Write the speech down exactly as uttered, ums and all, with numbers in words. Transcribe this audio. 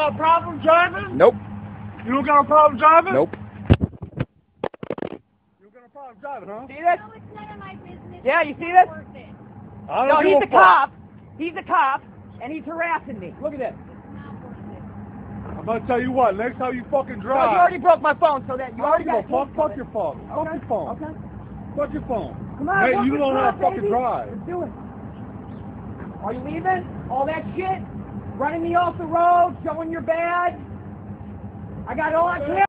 got a problem driving? Nope. You don't got a problem driving? Nope. You don't got a problem driving, huh? See this? No, it's none of my business. Yeah, you see this? I don't No, give he's a a fuck. cop. He's a cop, and he's harassing me. Look at this. I'm gonna tell you what, next time you fucking No, drive. you already broke my phone, so that you I already don't give got a fuck. Fuck your phone. Fuck Okay. your phone. Okay. Fuck your phone. Come on, Hey, fuck you this don't know how up, to fucking baby. drive. Let's do it. Are you leaving? All that shit? Running me off the road, showing your badge? I got all I can.